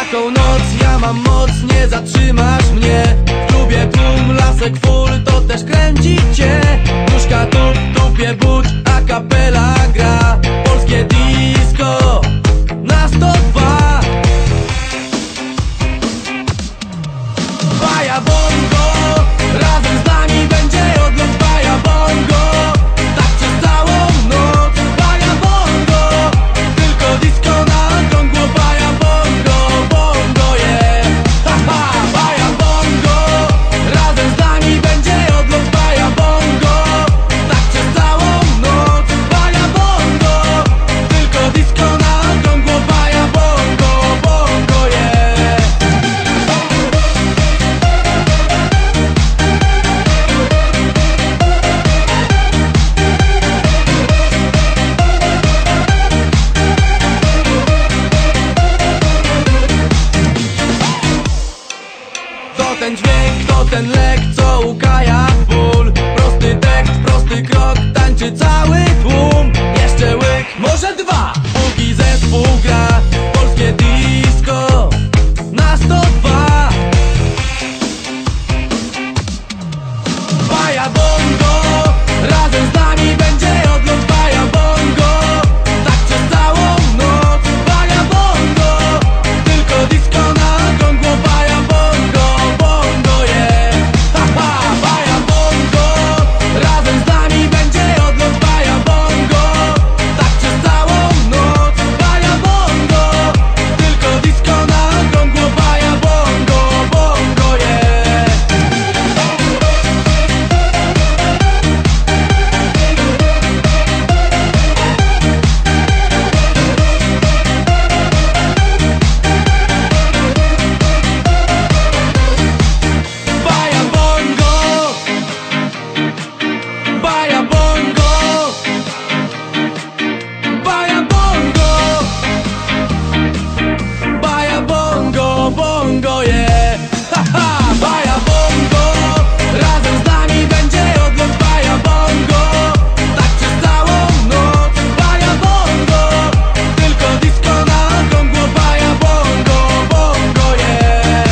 taką noc ja mam moc, nie zatrzymasz mnie. W klubie tłum, lasek full, to też kręci cię. Nóżka tup, tupie buć, a kapela gra. Polskie disco na 102. Baja bongo, razem z nami będzie odlot. Baja bongo, tak przez całą noc. Baja bongo, tylko disco na okrągło. Baja bongo, bongo yeah. Haha, baja bongo, razem z nami będzie odlot. Baja bongo, tak przez całą noc. Baja bongo, tylko disco na okrągło. Baja bongo, bongo yeah. To ten dźwięk, to ten lek, co ukaja ból. Prosty tekst, prosty krok, tańczy cały tłum. Jeszcze łyk, może dwa, póki zespół gra. Polskie disco na 102. Baja bongo, razem z nami będzie odlot. Baja bongo, tak przez całą noc. Baja bongo, tylko disco na okrągło. Baja bongo, bongo yeah. Haha, baja bongo, razem z nami będzie odlot. Baja bongo, tak przez całą noc. Baja bongo, tylko disco na okrągło. Baja bongo, bongo yeah. Baja bongo, baja bongo, baja bongo, baja bongo, bongo yeah. Haha, baja bongo, razem z nami będzie odlot. Baja bongo, tak przez całą noc. Baja bongo, tylko disco na okrągło. Baja bongo, bongo yeah.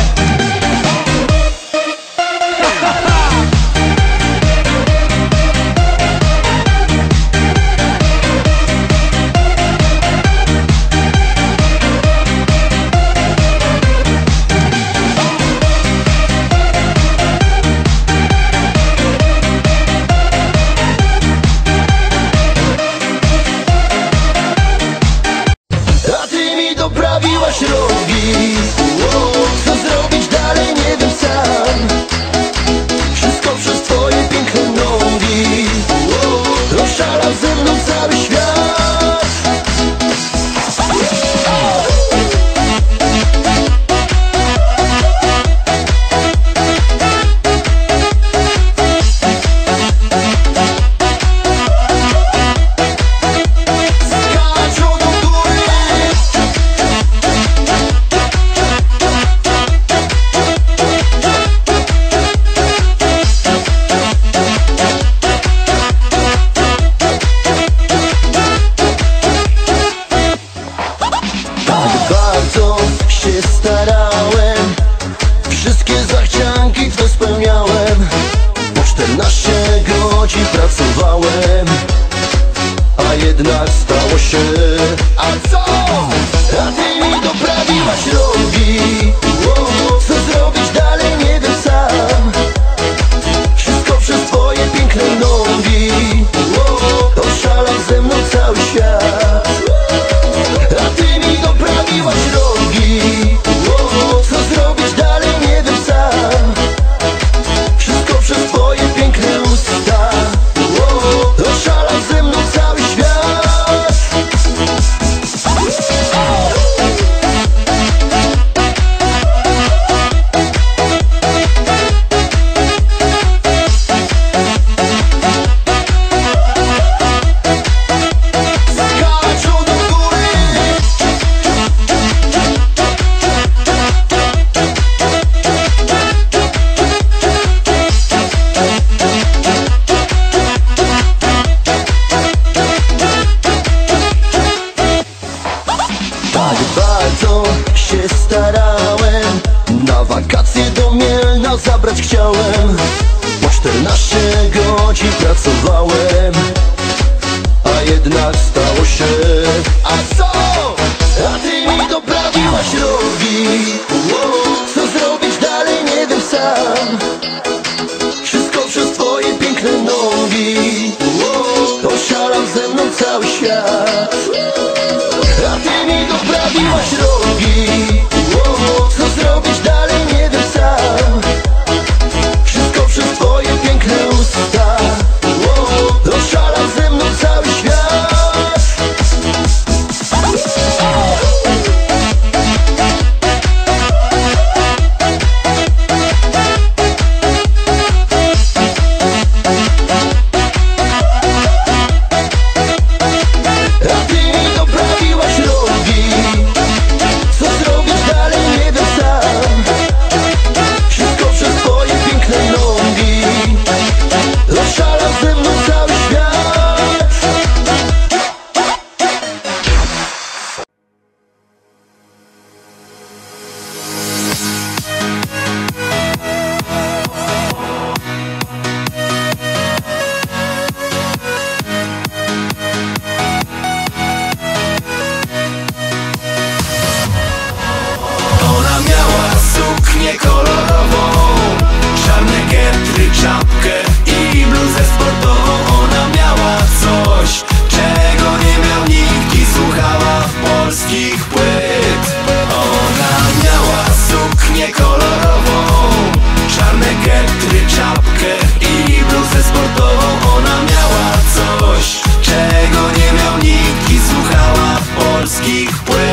A ty mi doprawiłaś rogi. Co zrobić dalej nie wiem sam. Wszystko przez twoje piękne nogi. Oszalał ze mną cały świat. Skaczą do góry. Tak bardzo się starałem, wszystkie zachcianki twe spełniałem. Po 14 godzin pracowałem, a jednak stało się. A co? A ty mi doprawiłaś rogi. Co zrobić dalej nie wiem sam. Wszystko przez twoje piękne nogi. Oszalał ze mną cały świat. A ty mi doprawiłaś rogi. Co zrobić dalej nie wiem sam. Wszystko przez twoje piękne usta. Oszalał ze mną cały świat. bardzo się starałem. Na wakacje do Mielna zabrać chciałem. Po 14 godzin pracowałem, a jednak stało się. A co? A ty mi doprawiłaś rogi. Co zrobić dalej nie wiem sam. Wszystko przez twoje piękne nogi. Oszalał ze mną cały świat. A ty mi doprawiłaś rogi. Co zrobić dalej nie wiem sam. Wszystko przez twoje piękne usta. Oszalał ze mną cały świat. A ty mi doprawiłaś rogi. Co zrobić dalej nie wiem sam. Wszystko przez twoje piękne nogi. Oszalał ze mną cały świat. Ona miała suknię kolorową, czarne getry, czapkę i bluzę sportową. Ona miała coś, czego nie miał nikt i słuchała polskich płyt. Ona miała suknię kolorową, czarne getry, czapkę i bluzę sportową. Ona miała coś, czego nie miał nikt i słuchała polskich płyt.